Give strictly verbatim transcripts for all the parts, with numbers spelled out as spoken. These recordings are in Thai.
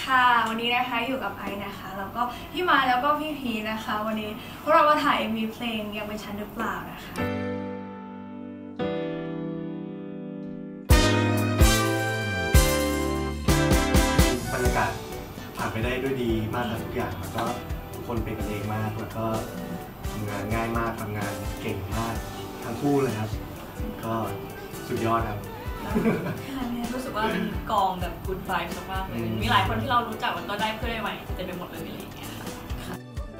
ค่ะวันนี้นะคะอยู่กับไอซ์นะคะแล้วก็พี่มาแล้วก็พี่พีนะคะวันนี้พวกเรามาถ่าย เอ็ม วี เพลงยังเป็นฉันหรือเปล่านะคะบรรยากาศผ่านไปได้ด้วยดีมากครับทุกอย่างแล้วก็ทุกคนเป็นกันเองมากแล้วก็ทำงานง่ายมากทำงานเก่งมากทั้งคู่เลยครับก็สุดยอดครับรู้สึกว่าเป็นกองแบบกูดไวบ์มากเลยมีหลายคนที่เรารู้จักแล้วก็ได้เพื่อนใหม่เต็มไปหมดเลยอะไรอย่างเงี้ยค่ะ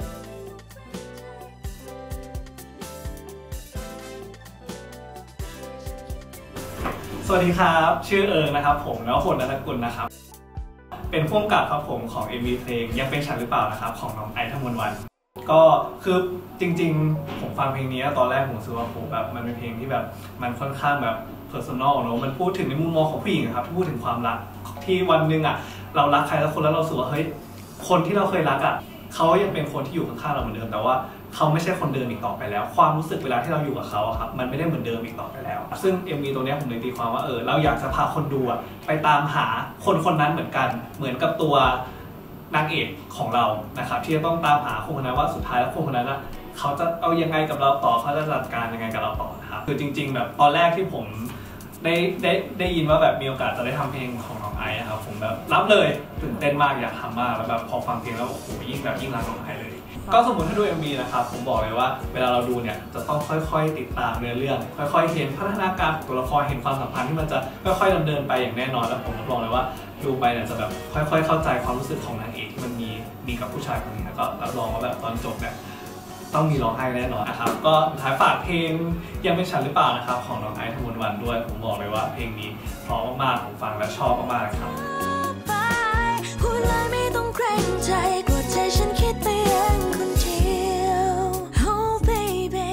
สวัสดีครับชื่อเอิงนะครับผมแล้วคนนัทกุลนะครับเป็นผู้กำกับครับผมของ เอ็ม วี เพลงยังเป็นฉันหรือเปล่านะครับของน้องไอซ์ ธมนต์วรรณก็คือจริงๆผมฟังเพลงนี้ตอนแรกผมรู้สึกว่าผมแบบมันเป็นเพลงที่แบบมันค่อนข้างแบบpersonal เนอะมันพูดถึงในมุมมองของผู้หญิงครับพูดถึงความรักที่วันหนึ่งอ่ะเรารักใครสักคนแล้วเราสึกว่าเฮ้ยคนที่เราเคยรักอ่ะเขายังเป็นคนที่อยู่ข้างๆเราเหมือนเดิมแต่ว่าเขาไม่ใช่คนเดิมอีกต่อไปแล้วความรู้สึกเวลาที่เราอยู่กับเขาครับมันไม่ได้เหมือนเดิมอีกต่อไปแล้วซึ่ง เอ็ม วี ตัวนี้ผมเลยตีความว่าเออเราอยากจะพาคนดูไปตามหาคนคนนั้นเหมือนกันเหมือนกับตัวนางเอกของเรานะครับที่จะต้องตามหาคนคนนั้นว่าสุดท้ายแล้วคนคนนั้นเขาจะเอายังไงกับเราต่อเขาจะจัดการยังไงกับเราต่อนะครับคือจริงๆแบบตอนแรกที่ผมได้ได้ได้ยินว่าแบบมีโอกาสจะได้ทำเพลงของน้องไอซ์ครับผมแบบรับเลยตื่นเต้นมากอยากทำมากแล้วแบบพอฟังเพลงแล้วโอ้โหยิ่งแบบยิ่งรักน้องไอซ์เลยก็สมมติถ้าดู เอ็ม วี นะครับผมบอกเลยว่าเวลาเราดูเนี่ยจะต้องค่อยๆติดตามเนื้อเรื่องค่อยๆเห็นพัฒนาการตัวละครเห็นความสัมพันธ์ที่มันจะค่อยๆดำเนินไปอย่างแน่นอนแล้วผมรับรองเลยว่าดูไปเนี่ยจะแบบค่อยๆเข้าใจความรู้สึกของนางเอกที่มันมีมีกับผู้ชายคนนี้แล้วก็รับรองว่าแบบตอนจบเนี่ยต้องมีร้องไห้แน่นอนนะครับก็ท้ายฝากเพลงยังเป็นฉันหรือเปล่านะครับของน้องไอซ์ ธมนต์วรรณด้วยผมบอกเลยว่าเพลงนี้เพราะมากๆผมฟังแล้วชอบมากๆครับพูดเลยไม่ต้องเกรงใจกว่าใจฉันคิดไปเองคนเดียว Oh baby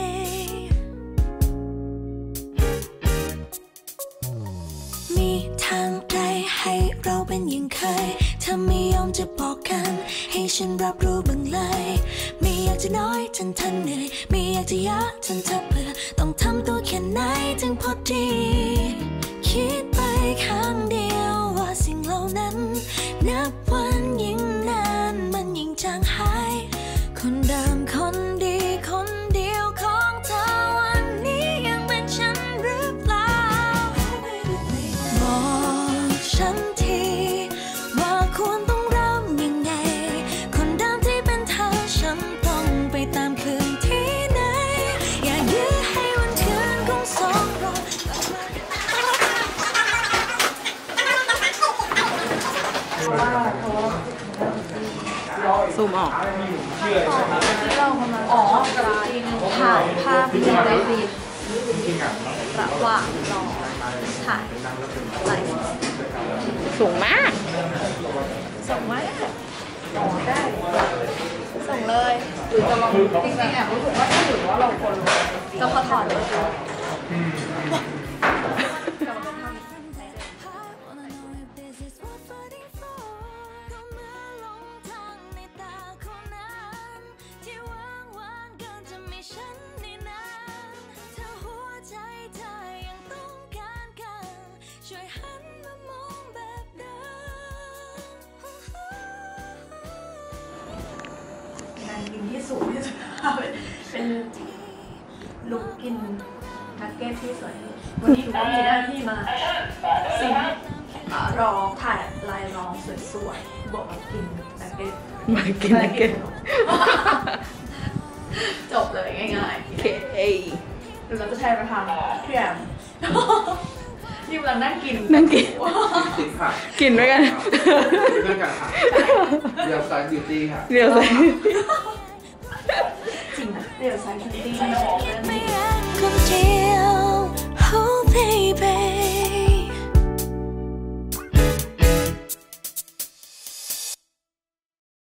มีทางใดให้เราเป็นอย่างเคยถ้าไม่ยอมจะบอกกันให้ฉันรับรู้บ้างเลยไม่อยากจะน้อยจนเธอเหนื่อยไม่อยากจะยากจนเธอเบื่อต้องทำตัวแค่ไหนถึงพอดีคิดไปข้างเดียวว่าสิ่งเหล่านั้นนับวันยิ่งนานมันยิ่งจางหายคนเดิมคนดีคนเดียวของเธอวันนี้ยังเป็นฉันหรือเปล่าบอกฉันทีว่าควรต้องเริ่มยังไงคนเดิมที่เป็นเธอฉันต้องไปตามคืนที่ไหนอย่ายื้อให้วันคืนของสองเราซูมออกเรากำลังอ๋อถ่ายภาพในไลฟ์ฟีดระหว่างรอถ่ายไลฟ์สูงมากส่งมากได้ส่งเลยหรือจะลองจริงๆแอบรู้สึกว่าถ้าหรือว่าเราควรจะพอถอดเลยช่วยหันมามองแบบเดิมงานกินที่สูงที่สุดเป็นลุกกินนักเก็ตที่สวยวันนี้ก็มีหน้าที่มาสิ่งรอถ่ายลายรองสวยๆบอกมากินนักเก็ตมากินนักเก็ตจบเลยง่ายๆโอเคเดี๋ยวเราจะใช้ประธานพี่แอมที่กำลังนั่งกินนั่งกินกินด้วยกันกินด้วยกันค่ะเรียวไซส์บิวตี้ค่ะเรียวไซส์จริงนะเรียวไซส์บิวตี้